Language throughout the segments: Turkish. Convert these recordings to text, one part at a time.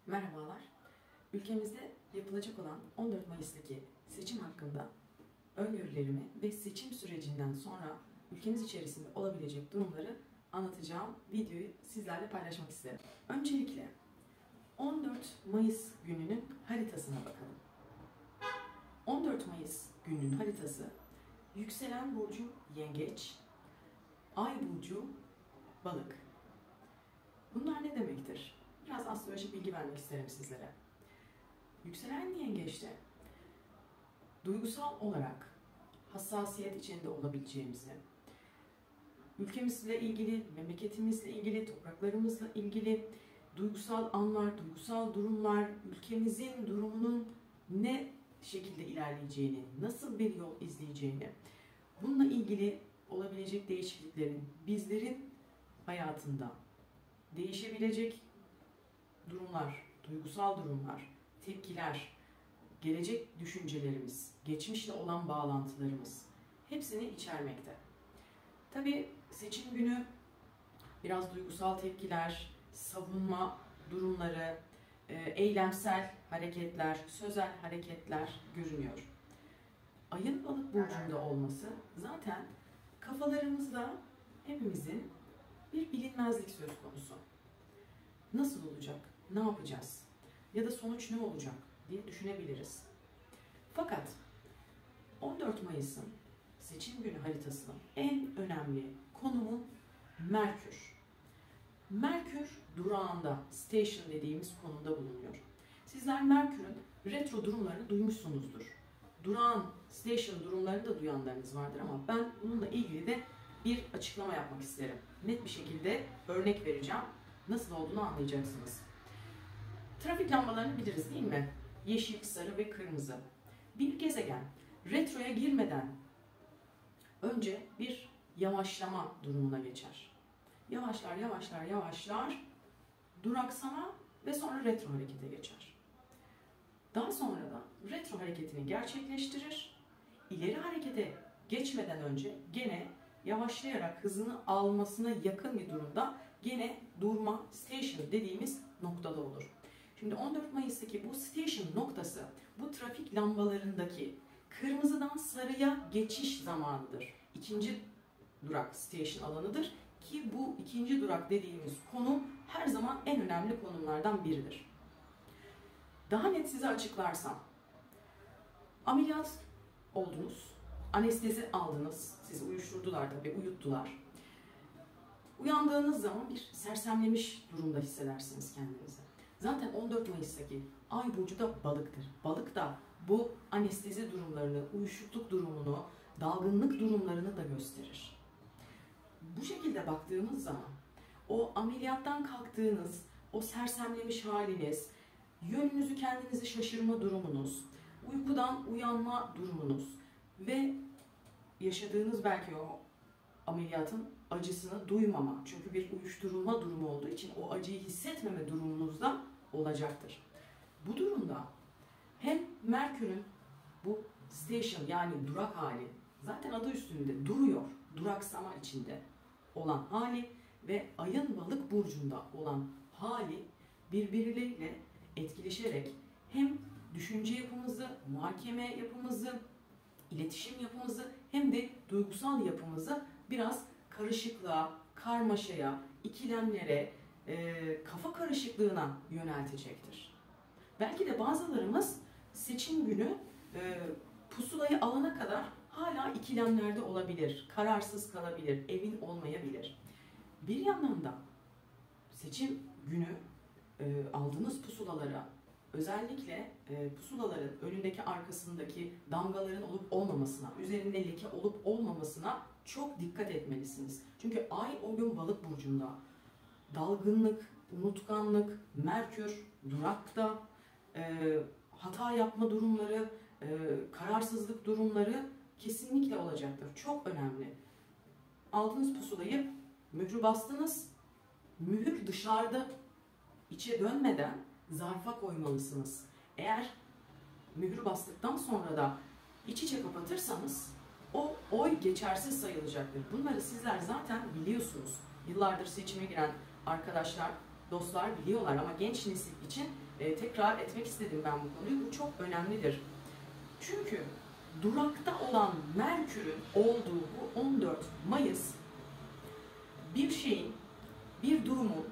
Merhabalar. Ülkemizde yapılacak olan 14 Mayıs'taki seçim hakkında öngörülerimi ve seçim sürecinden sonra ülkemiz içerisinde olabilecek durumları anlatacağım videoyu sizlerle paylaşmak isterim. Öncelikle 14 Mayıs gününün haritasına bakalım. 14 Mayıs gününün haritası yükselen burcu Yengeç, ay burcu Balık. Bunlar ne demektir? Biraz astrolojik bilgi vermek isterim sizlere. Yükselen Yengeç'te duygusal olarak hassasiyet içinde olabileceğimizi, ülkemizle ilgili, memleketimizle ilgili, topraklarımızla ilgili duygusal anlar, duygusal durumlar, ülkemizin durumunun ne şekilde ilerleyeceğini, nasıl bir yol izleyeceğini, bununla ilgili olabilecek değişikliklerin bizlerin hayatında değişebilecek durumlar, duygusal durumlar, tepkiler, gelecek düşüncelerimiz, geçmişle olan bağlantılarımız hepsini içermekte. Tabii seçim günü biraz duygusal tepkiler, savunma durumları, eylemsel hareketler, sözel hareketler görünüyor. Ayın Balık burcunda olması zaten kafalarımızda hepimizin bir bilinmezlik söz konusu. Nasıl olacak? Ne yapacağız? Ya da sonuç ne olacak diye düşünebiliriz. Fakat 14 Mayıs'ın seçim günü haritasının en önemli konumu Merkür. Merkür durağında, station dediğimiz konumda bulunuyor. Sizler Merkür'ün retro durumlarını duymuşsunuzdur. Durağan, station durumlarını da duyanlarınız vardır ama ben bununla ilgili de bir açıklama yapmak isterim. Net bir şekilde örnek vereceğim. Nasıl olduğunu anlayacaksınız. Trafik lambalarını biliriz değil mi? Yeşil, sarı ve kırmızı. Bir gezegen retroya girmeden önce bir yavaşlama durumuna geçer. Yavaşlar, yavaşlar, yavaşlar, duraksama ve sonra retro harekete geçer. Daha sonra da retro hareketini gerçekleştirir. İleri harekete geçmeden önce gene yavaşlayarak hızını almasına yakın bir durumda gene durma, station dediğimiz noktada olur. Şimdi 14 Mayıs'taki bu station noktası bu trafik lambalarındaki kırmızıdan sarıya geçiş zamanıdır. İkinci durak station alanıdır ki bu ikinci durak dediğimiz konum her zaman en önemli konumlardan biridir. Daha net size açıklarsam, ameliyat oldunuz, anestezi aldınız, sizi uyuşturdular tabii, uyuttular. Uyandığınız zaman bir sersemlemiş durumda hissedersiniz kendinizi. Zaten 14 Mayıs'taki ay burcu da balıktır. Balık da bu anestezi durumlarını, uyuşukluk durumunu, dalgınlık durumlarını da gösterir. Bu şekilde baktığımız zaman o ameliyattan kalktığınız, o sersemlemiş haliniz, yönünüzü kendinizi şaşırma durumunuz, uykudan uyanma durumunuz ve yaşadığınız belki o ameliyatın acısını duymama. Çünkü bir uyuşturulma durumu olduğu için o acıyı hissetmeme durumunuz da olacaktır. Bu durumda hem Merkür'ün bu station yani durak hali zaten adı üstünde duruyor, duraksama içinde olan hali ve ayın Balık burcunda olan hali birbirleriyle etkileşerek hem düşünce yapımızı, muhakeme yapımızı, iletişim yapımızı hem de duygusal yapımızı biraz karışıklığa, karmaşaya, ikilemlere, kafa karışıklığına yöneltecektir. Belki de bazılarımız seçim günü pusulayı alana kadar hala ikilemlerde olabilir, kararsız kalabilir, emin olmayabilir. Bir yandan da seçim günü aldığınız pusulalara, özellikle pusulaların önündeki arkasındaki damgaların olup olmamasına, üzerinde leke olup olmamasına çok dikkat etmelisiniz. Çünkü ay o gün Balık burcunda. Dalgınlık, unutkanlık, Merkür durakta, hata yapma durumları, kararsızlık durumları kesinlikle olacaktır. Çok önemli. Aldığınız pusulayı mührü bastınız. Mühür dışarıda içe dönmeden zarfa koymalısınız. Eğer mührü bastıktan sonra da iç içe kapatırsanız o oy geçersiz sayılacaktır. Bunları sizler zaten biliyorsunuz. Yıllardır seçime giren arkadaşlar, dostlar biliyorlar ama genç nesil için tekrar etmek istedim ben bu konuyu. Bu çok önemlidir. Çünkü durakta olan Merkür'ün olduğu bu 14 Mayıs bir şeyin, bir durumun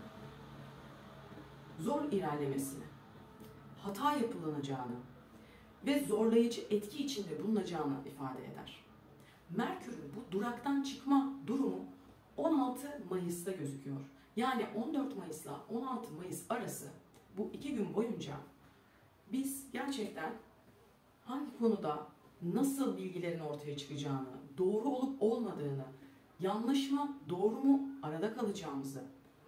zor ilerlemesini, hata yapılanacağını ve zorlayıcı etki içinde bulunacağını ifade eder. Merkür'ün bu duraktan çıkma durumu 16 Mayıs'ta gözüküyor. Yani 14 Mayıs'la 16 Mayıs arası bu 2 gün boyunca biz gerçekten hangi konuda nasıl bilgilerin ortaya çıkacağını, doğru olup olmadığını, yanlış mı, doğru mu arada kalacağımızı,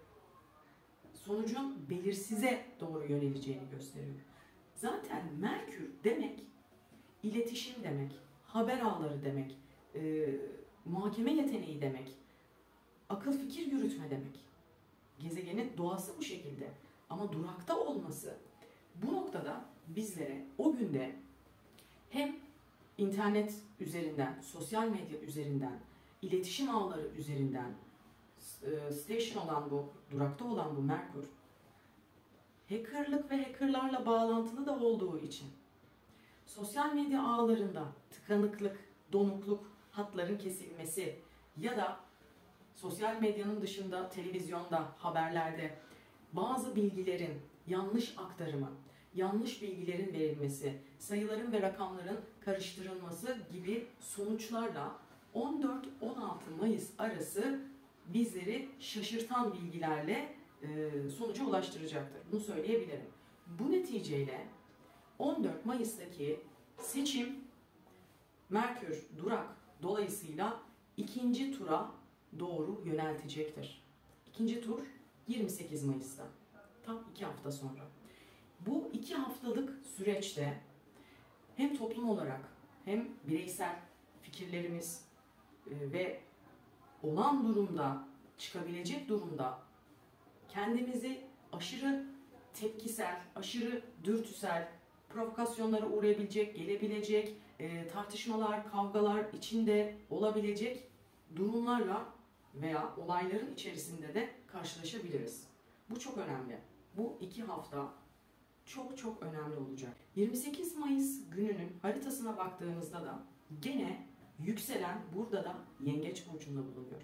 sonucun belirsize doğru yöneleceğini gösteriyor. Zaten Merkür demek iletişim demek, haber ağları demek, muhakeme yeteneği demek, akıl fikir yürütme demek. Gezegenin doğası bu şekilde. Ama durakta olması bu noktada bizlere o günde hem internet üzerinden, sosyal medya üzerinden, iletişim ağları üzerinden station olan bu, durakta olan bu Merkür, hackerlık ve hackerlarla bağlantılı da olduğu için sosyal medya ağlarında tıkanıklık, donukluk, hatların kesilmesi ya da sosyal medyanın dışında televizyonda, haberlerde bazı bilgilerin yanlış aktarımı, yanlış bilgilerin verilmesi, sayıların ve rakamların karıştırılması gibi sonuçlarla 14-16 Mayıs arası bizleri şaşırtan bilgilerle sonuca ulaştıracaktır. Bunu söyleyebilirim. Bu neticeyle 14 Mayıs'taki seçim Merkür durak dolayısıyla ikinci tura doğru yöneltecektir. İkinci tur 28 Mayıs'ta. Tam 2 hafta sonra. Bu 2 haftalık süreçte hem toplum olarak hem bireysel fikirlerimiz ve olan durumda, çıkabilecek durumda kendimizi aşırı tepkisel, aşırı dürtüsel, provokasyonlara uğrayabilecek, gelebilecek, tartışmalar, kavgalar içinde olabilecek durumlarla veya olayların içerisinde de karşılaşabiliriz. Bu çok önemli. Bu 2 hafta çok çok önemli olacak. 28 Mayıs gününün haritasına baktığımızda da gene yükselen burada da Yengeç burcunda bulunuyor.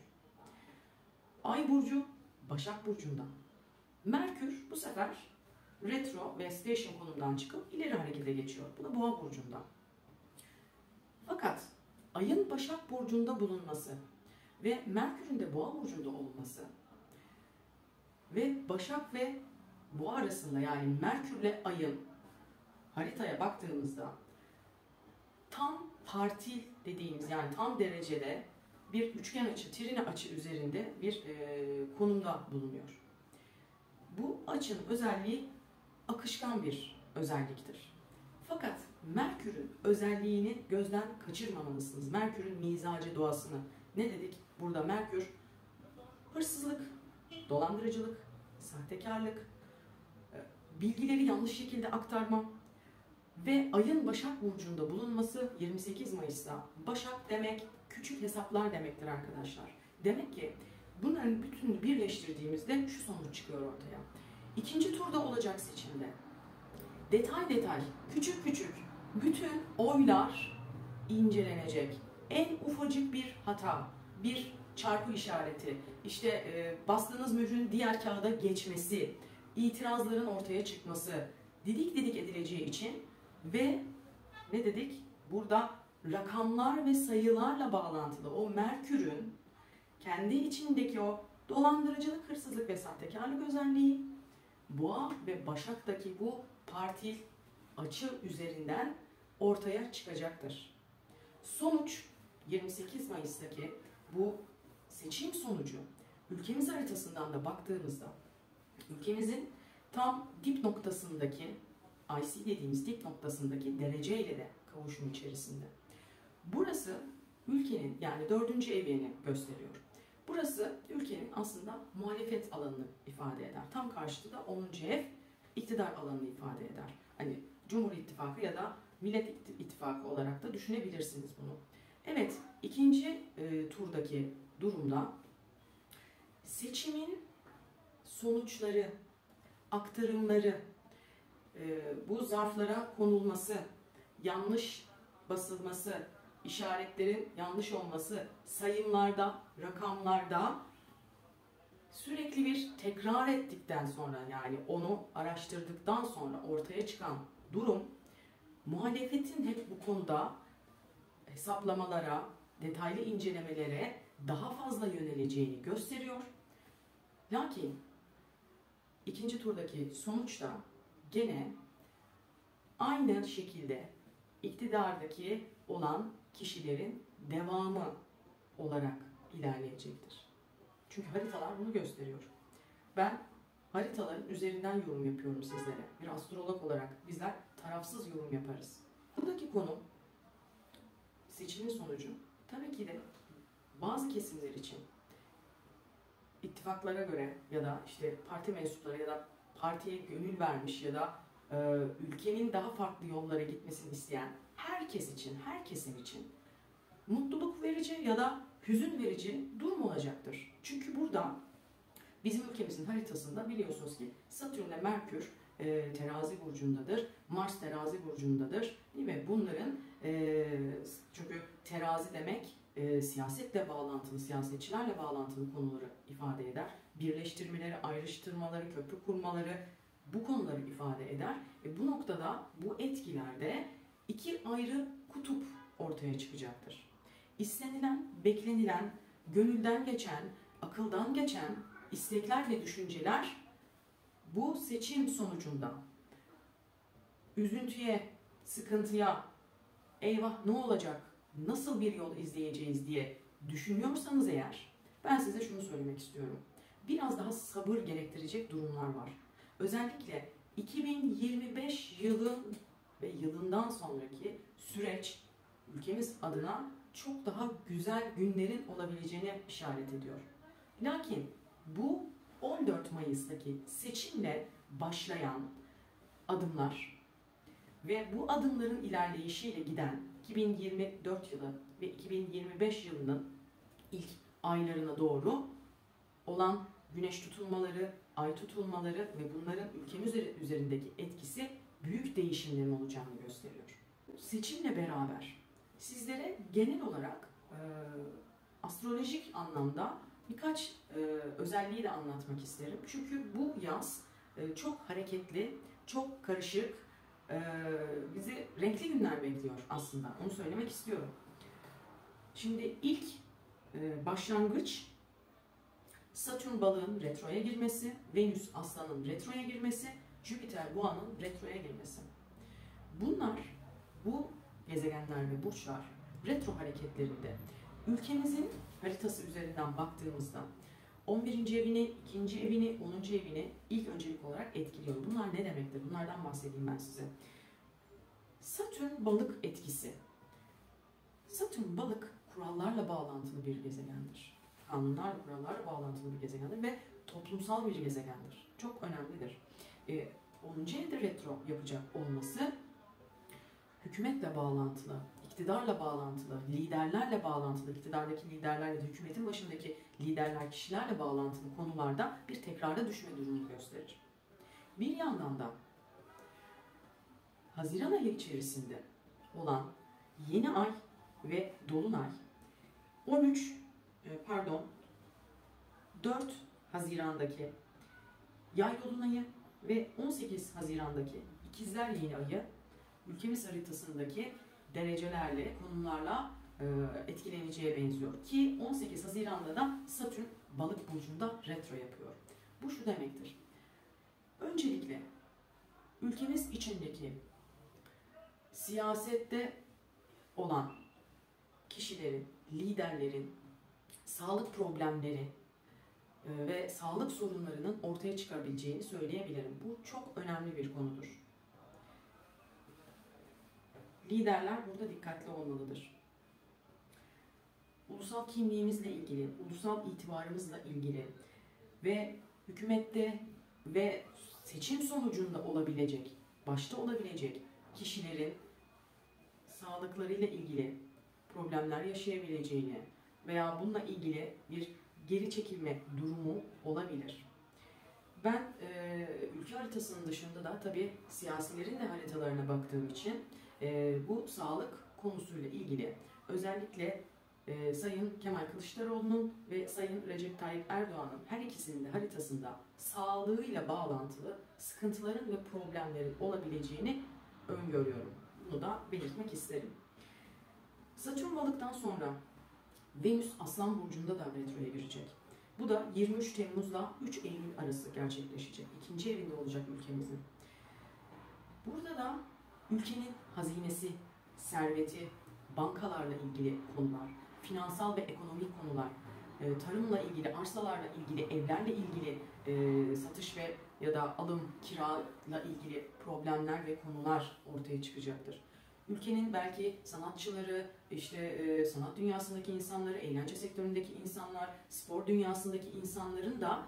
Ay burcu Başak burcunda. Merkür bu sefer retro ve station konumdan çıkıp ileri harekete geçiyor. Bu da Boğa burcunda. Fakat Ay'ın Başak burcunda bulunması ve Merkür'ün de Boğa burcunda olması ve Başak ve Boğa arasında, yani Merkür'le Ay'ın haritaya baktığımızda tam partil dediğimiz, yani tam derecede bir üçgen açı, trine açı üzerinde bir konumda bulunuyor. Bu açının özelliği akışkan bir özelliktir. Fakat Merkür'ün özelliğini gözden kaçırmamalısınız. Merkür'ün mizacı, doğasını. Ne dedik? Burada Merkür hırsızlık, dolandırıcılık, sahtekarlık, bilgileri yanlış şekilde aktarma ve Ay'ın Başak burcunda bulunması 28 Mayıs'ta. Başak demek küçük hesaplar demektir arkadaşlar. Demek ki bunların bütününü birleştirdiğimizde şu sonuç çıkıyor ortaya. İkinci turda olacak seçimde detay detay, küçük küçük bütün oylar incelenecek. En ufacık bir hata, bir çarpı işareti, işte bastığınız mührün diğer kağıda geçmesi, itirazların ortaya çıkması, didik didik edileceği için ve ne dedik? Burada rakamlar ve sayılarla bağlantılı o Merkür'ün kendi içindeki o dolandırıcılık, hırsızlık ve sahtekarlık özelliği, Boğa ve Başak'taki bu partil açı üzerinden ortaya çıkacaktır. Sonuç 28 Mayıs'taki bu seçim sonucu ülkemiz haritasından da baktığımızda ülkemizin tam dip noktasındaki IC dediğimiz dip noktasındaki dereceyle de kavuşum içerisinde. Burası ülkenin, yani 4. evini gösteriyor. Burası ülkenin aslında muhalefet alanını ifade eder. Tam karşıda da 10. ev iktidar alanını ifade eder. Hani Cumhur İttifakı ya da Millet İttifakı olarak da düşünebilirsiniz bunu. Evet, ikinci turdaki durumda seçimin sonuçları, aktarımları, bu zarflara konulması, yanlış basılması, işaretlerin yanlış olması, sayımlarda, rakamlarda sürekli bir tekrar ettikten sonra, yani onu araştırdıktan sonra ortaya çıkan durum, muhalefetin hep bu konuda hesaplamalara, detaylı incelemelere daha fazla yöneleceğini gösteriyor. Lakin ikinci turdaki sonuçta gene aynı şekilde iktidardaki olan kişilerin devamı olarak ilerleyecektir. Çünkü haritalar bunu gösteriyor. Ben haritaların üzerinden yorum yapıyorum sizlere. Bir astrolog olarak bizler tarafsız yorum yaparız. Buradaki konu seçimin sonucu tabii ki de bazı kesimler için ittifaklara göre ya da işte parti mensupları ya da partiye gönül vermiş ya da ülkenin daha farklı yollara gitmesini isteyen herkes için, her kesim için mutluluk verici ya da hüzün verici durum olacaktır. Çünkü burada bizim ülkemizin haritasında biliyorsunuz ki Satürn ile Merkür terazi burcundadır, Mars terazi burcundadır, değil mi? Bunların çünkü terazi demek siyasetle bağlantılı, siyasetçilerle bağlantılı konuları ifade eder. Birleştirmeleri, ayrıştırmaları, köprü kurmaları bu konuları ifade eder. Bu noktada bu etkilerde iki ayrı kutup ortaya çıkacaktır. İstenilen, beklenilen, gönülden geçen, akıldan geçen istekler ve düşünceler bu seçim sonucunda üzüntüye, sıkıntıya, eyvah ne olacak, nasıl bir yol izleyeceğiz diye düşünüyorsanız eğer, ben size şunu söylemek istiyorum. Biraz daha sabır gerektirecek durumlar var. Özellikle 2025 yılı ve yılından sonraki süreç ülkemiz adına çok daha güzel günlerin olabileceğine işaret ediyor. Lakin bu 14 Mayıs'taki seçimle başlayan adımlar ve bu adımların ilerleyişiyle giden 2024 yılı ve 2025 yılının ilk aylarına doğru olan güneş tutulmaları, ay tutulmaları ve bunların ülkemiz üzerindeki etkisi büyük değişimlerin olacağını gösteriyor. Seçimle beraber sizlere genel olarak astrolojik anlamda birkaç özelliği de anlatmak isterim. Çünkü bu yaz çok hareketli, çok karışık, bizi renkli günler bekliyor aslında. Onu söylemek istiyorum. Şimdi ilk başlangıç Satürn balığın retroya girmesi, Venüs aslanın retroya girmesi, Jüpiter boğanın retroya girmesi. Bunlar, bu gezegenler ve burçlar retro hareketlerinde ülkemizin haritası üzerinden baktığımızda 11. evini, 2. evini, 10. evini ilk öncelik olarak etkiliyor. Bunlar ne demektir? Bunlardan bahsedeyim ben size. Satürn balık etkisi. Satürn balık kurallarla bağlantılı bir gezegendir. Kanunlarla, kurallarla bağlantılı bir gezegendir ve toplumsal bir gezegendir. Çok önemlidir. 10. evde retro yapacak olması hükümetle bağlantılı, iktidarla bağlantılı, liderlerle bağlantılı, iktidardaki liderlerle de hükümetin başındaki liderler, kişilerle bağlantılı konularda bir tekrara düşme durumunu gösterir. Bir yandan da Haziran ayı içerisinde olan yeni ay ve dolunay 4 Haziran'daki yay dolunayı ve 18 Haziran'daki ikizler yeni ayı ülkemiz haritasındaki derecelerle, konumlarla etkileneceğe benziyor. Ki 18 Haziran'da da Satürn balık burcunda retro yapıyor. Bu şu demektir. Öncelikle ülkemiz içindeki siyasette olan kişilerin, liderlerin sağlık problemleri ve sağlık sorunlarının ortaya çıkabileceğini söyleyebilirim. Bu çok önemli bir konudur. Liderler burada dikkatli olmalıdır. Ulusal kimliğimizle ilgili, ulusal itibarımızla ilgili ve hükümette ve seçim sonucunda başta olabilecek kişilerin sağlıklarıyla ilgili problemler yaşayabileceğini veya bununla ilgili bir geri çekilme durumu olabilir. Ben ülke haritasının dışında da tabii siyasilerin de haritalarına baktığım için bu sağlık konusuyla ilgili özellikle Sayın Kemal Kılıçdaroğlu'nun ve Sayın Recep Tayyip Erdoğan'ın her ikisinin de haritasında sağlığıyla bağlantılı sıkıntıların ve problemlerin olabileceğini öngörüyorum. Bunu da belirtmek isterim. Satürn balıktan sonra Venüs Aslan Burcu'nda da retroya girecek. Bu da 23 Temmuz'la 3 Eylül arası gerçekleşecek. İkinci evinde olacak ülkemizin. Burada da ülkenin hazinesi, serveti, bankalarla ilgili konular, finansal ve ekonomik konular, tarımla ilgili, arsalarla ilgili, evlerle ilgili satış ve ya da alım, kirayla ilgili problemler ve konular ortaya çıkacaktır. Ülkenin belki sanatçıları, sanat dünyasındaki insanları, eğlence sektöründeki insanlar, spor dünyasındaki insanların da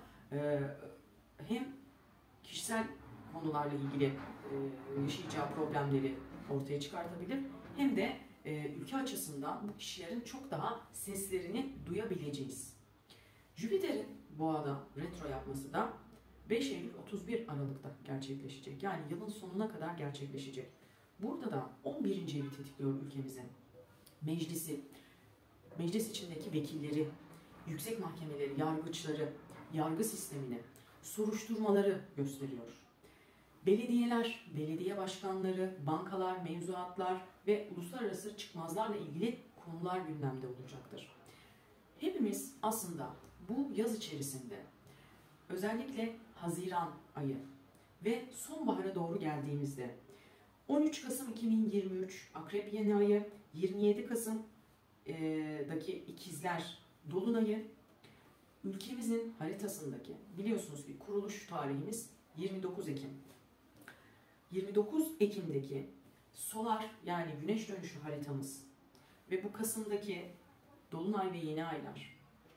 hem kişisel konularla ilgili yaşayacağı problemleri ortaya çıkartabilir, hem de ülke açısından bu kişilerin çok daha seslerini duyabileceğiz. Jüpiter'in Boğa'da retro yapması da 5 Eylül 31 Aralık'ta gerçekleşecek. Yani yılın sonuna kadar gerçekleşecek. Burada da 11. evi tetikliyor ülkemizin. Meclisi, meclis içindeki vekilleri, yüksek mahkemeleri, yargıçları, yargı sistemini, soruşturmaları gösteriyor. Belediyeler, belediye başkanları, bankalar, mevzuatlar ve uluslararası çıkmazlarla ilgili konular gündemde olacaktır. Hepimiz aslında bu yaz içerisinde özellikle Haziran ayı ve sonbahara doğru geldiğimizde 13 Kasım 2023 Akrep Yeni Ayı, 27 Kasım'daki İkizler Dolunayı, ülkemizin haritasındaki biliyorsunuz ki kuruluş tarihimiz 29 Ekim. 29 Ekim'deki solar yani güneş dönüşü haritamız ve bu Kasım'daki Dolunay ve Yeni Aylar,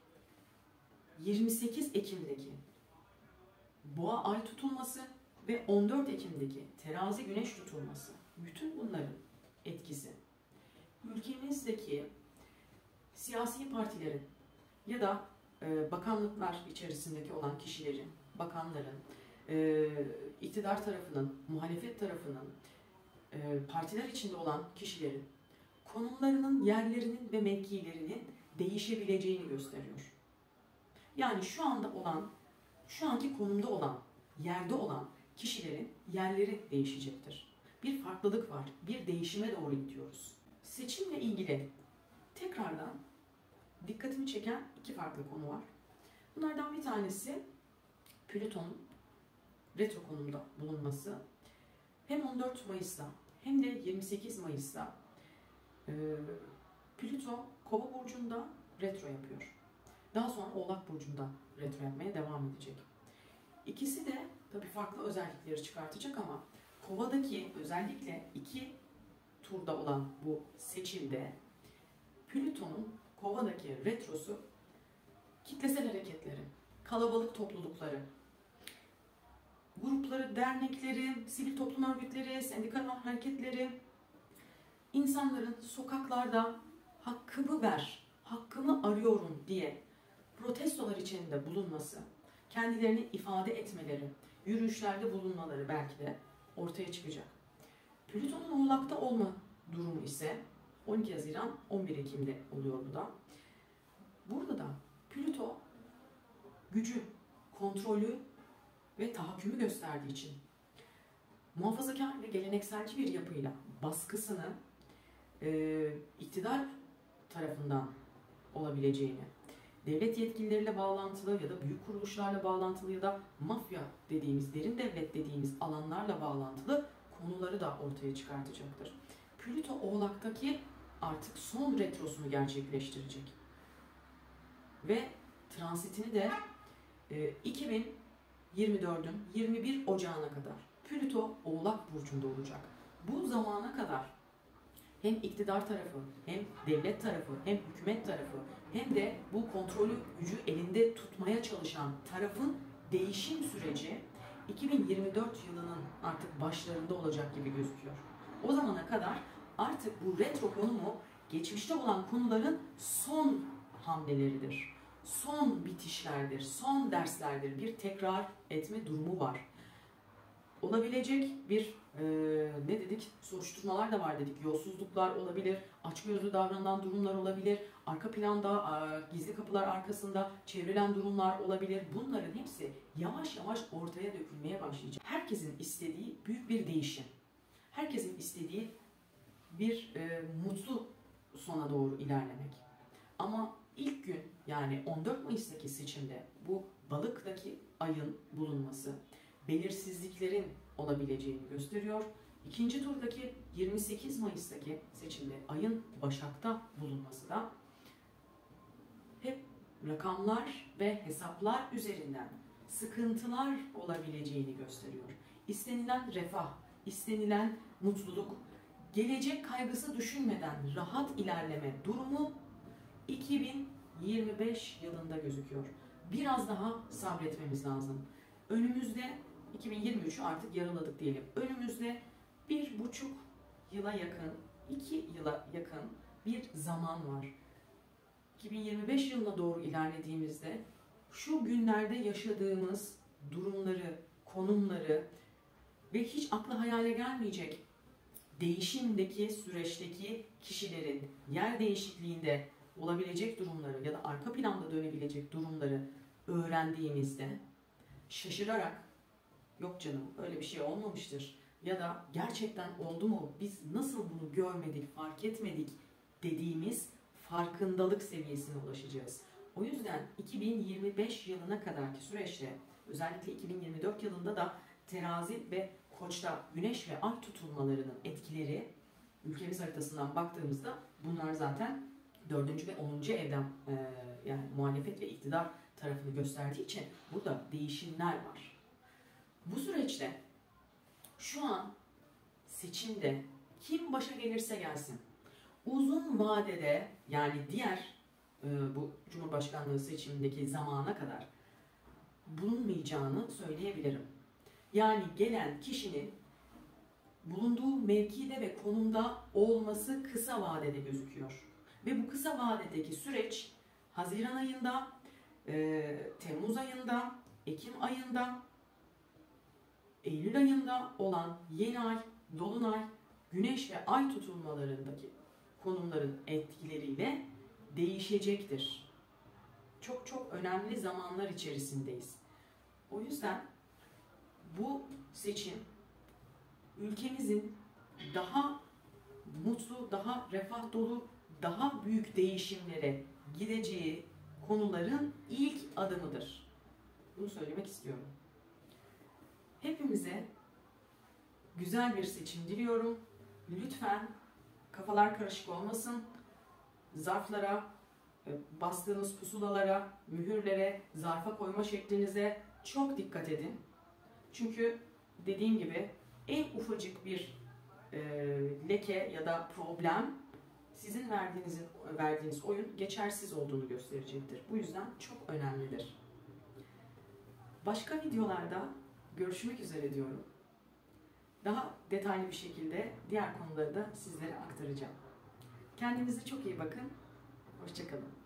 28 Ekim'deki Boğa ay tutulması ve 14 Ekim'deki Terazi güneş tutulması, bütün bunların etkisi ülkemizdeki siyasi partilerin ya da bakanlıklar içerisindeki olan kişilerin, bakanların, iktidar tarafının, muhalefet tarafının, partiler içinde olan kişilerin konumlarının, yerlerinin ve mevkilerinin değişebileceğini gösteriyor. Yani şu anda olan, şu anki konumda olan, yerde olan kişilerin yerleri değişecektir. Bir farklılık var, bir değişime doğru gidiyoruz. Seçimle ilgili tekrardan dikkatimi çeken iki farklı konu var. Bunlardan bir tanesi Plüton'un retro konumda bulunması. Hem 14 Mayıs'ta hem de 28 Mayıs'ta Plüto Kova burcunda retro yapıyor. Daha sonra Oğlak burcunda retro yapmaya devam edecek. İkisi de tabii farklı özellikleri çıkartacak ama Kova'daki özellikle iki turda olan bu seçimde Plüton'un Kova'daki retrosu kitlesel hareketleri, kalabalık toplulukları, grupları, dernekleri, sivil toplum örgütleri, sendikal hareketleri, insanların sokaklarda hakkımı ver, hakkımı arıyorum diye protestolar içinde bulunması, kendilerini ifade etmeleri, yürüyüşlerde bulunmaları belki de ortaya çıkacak. Plüton'un Oğlak'ta olma durumu ise 12 Haziran 11 Ekim'de oluyor bu da. Burada da Plüto gücü, kontrolü ve tahakkümü gösterdiği için muhafazakar ve gelenekselci bir yapıyla baskısını iktidar tarafından olabileceğini, devlet yetkilileriyle bağlantılı ya da büyük kuruluşlarla bağlantılı ya da mafya dediğimiz, derin devlet dediğimiz alanlarla bağlantılı konuları da ortaya çıkartacaktır. Plüto Oğlak'taki artık son retrosunu gerçekleştirecek. Ve transitini de 2024'ün 21 Ocağı'na kadar Plüto Oğlak Burcu'nda olacak. Bu zamana kadar hem iktidar tarafı, hem devlet tarafı, hem hükümet tarafı, hem de bu kontrolü, gücü elinde tutmaya çalışan tarafın değişim süreci 2024 yılının artık başlarında olacak gibi gözüküyor. O zamana kadar artık bu retro konumu geçmişte olan konuların son hamleleridir. son bitişlerdir, son derslerdir. Bir tekrar etme durumu var. Olabilecek bir ne dedik? Soruşturmalar da var dedik. Yolsuzluklar olabilir, açgözlü davranılan durumlar olabilir, arka planda, gizli kapılar arkasında çevrilen durumlar olabilir. Bunların hepsi yavaş yavaş ortaya dökülmeye başlayacak. Herkesin istediği büyük bir değişim. Herkesin istediği bir mutlu sona doğru ilerlemek. Ama ilk gün, yani 14 Mayıs'taki seçimde bu balıktaki ayın bulunması belirsizliklerin olabileceğini gösteriyor. İkinci turdaki 28 Mayıs'taki seçimde ayın Başak'ta bulunması da hep rakamlar ve hesaplar üzerinden sıkıntılar olabileceğini gösteriyor. İstenilen refah, istenilen mutluluk, gelecek kaygısı düşünmeden rahat ilerleme durumu 2025 yılında gözüküyor. Biraz daha sabretmemiz lazım. Önümüzde 2023'ü artık yarıladık diyelim. Önümüzde 1,5 yıla yakın, 2 yıla yakın bir zaman var. 2025 yılına doğru ilerlediğimizde şu günlerde yaşadığımız durumları, konumları ve hiç akla hayale gelmeyecek değişimdeki süreçteki kişilerin yer değişikliğinde olabilecek durumları ya da arka planda dönebilecek durumları öğrendiğimizde şaşırarak yok canım öyle bir şey olmamıştır ya da gerçekten oldu mu biz nasıl bunu görmedik, fark etmedik dediğimiz farkındalık seviyesine ulaşacağız. O yüzden 2025 yılına kadarki süreçte özellikle 2024 yılında da terazi ve koçta güneş ve ay tutulmalarının etkileri ülkemiz haritasından baktığımızda bunlar zaten 4. ve 10. evden yani muhalefet ve iktidar tarafını gösterdiği için burada değişimler var. Bu süreçte şu an seçimde kim başa gelirse gelsin uzun vadede yani diğer bu Cumhurbaşkanlığı seçimindeki zamana kadar bulunmayacağını söyleyebilirim. Yani gelen kişinin bulunduğu mevkide ve konumda olması kısa vadede gözüküyor. Ve bu kısa vadedeki süreç Haziran ayında, Temmuz ayında, Ekim ayında, Eylül ayında olan yeni ay, dolunay, güneş ve ay tutulmalarındaki konumların etkileriyle değişecektir. Çok çok önemli zamanlar içerisindeyiz. O yüzden bu seçim ülkemizin daha mutlu, daha refah dolu, daha büyük değişimlere gideceği konuların ilk adımıdır. Bunu söylemek istiyorum. Hepimize güzel bir seçim diliyorum. Lütfen kafalar karışık olmasın. Zarflara, bastığınız pusulalara, mühürlere, zarfa koyma şeklinize çok dikkat edin. Çünkü dediğim gibi en ufacık bir leke ya da problem sizin verdiğiniz oyun geçersiz olduğunu gösterecektir. Bu yüzden çok önemlidir. Başka videolarda görüşmek üzere diyorum. Daha detaylı bir şekilde diğer konuları da sizlere aktaracağım. Kendinize çok iyi bakın. Hoşça kalın.